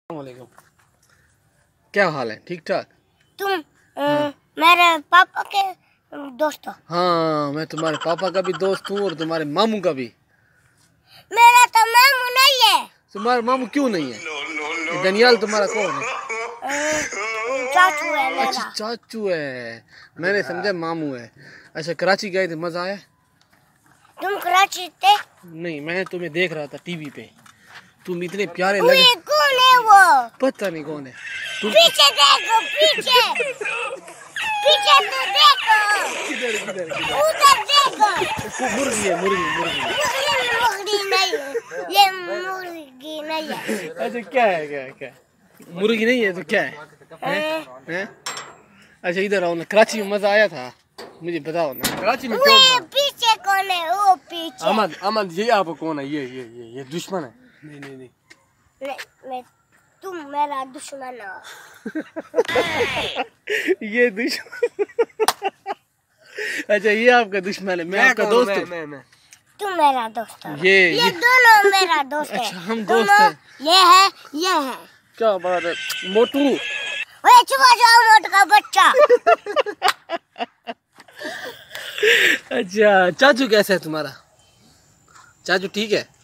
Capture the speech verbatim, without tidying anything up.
वालेकुम। क्या हाल है? ठीक ठाक। तुम हाँ। मेरे पापा के दोस्त हो? हाँ, मैं तुम्हारे पापा का भी दोस्त हूँ और तुम्हारे मामू का भी। मेरा तो मामू नहीं है। तुम्हारा मामू क्यों नहीं है? दनियाल तुम्हारा कौन है? चाचू है मेरा। अच्छा, चाचू है। मैंने समझा मामू है। अच्छा, कराची गए थे, मजा आया? तुम कराची थे? नहीं, मैं तुम्हें देख रहा था टीवी पे। तुम इतने प्यारे लगे। कौन है वो? पता नहीं कौन है। तुम पीछे देखो, पीछे पीछे तो देखो। किधर किधर किधर? उधर देखो। मुर्गी है, मुर्गी मुर्गी। मुर्गी नहीं है, ये मुर्गी नहीं है। अच्छा, क्या है? क्या है? क्या है? मुर्गी नहीं है तो क्या है? हैं? हैं? अच्छा, इधर आओ ना। कराची में मजा आया था, मुझे बताओ ना। कराची में क्यों? पीछे कौन है? वो पीछे। अहमद, अहमद ये आप कौन है? ये ये ये ये दुश्मन है। नहीं नहीं नहीं, मैं, मैं तुम मेरा दुश्मन हो। ये दुश्मन। अच्छा, ये आपका दुश्मन है। मैं आपका दोस्त हूँ। मैं मैं तुम मेरा दोस्त हो। ये ये, ये दोनों मेरा दोस्त है। अच्छा, हम दोस्त हैं। ये है, ये है। क्या बात है मोटू? ओए चुप जाओ मोटू का बच्चा। अच्छा, चाचू कैसा है तुम्हारा? चाचू ठीक है?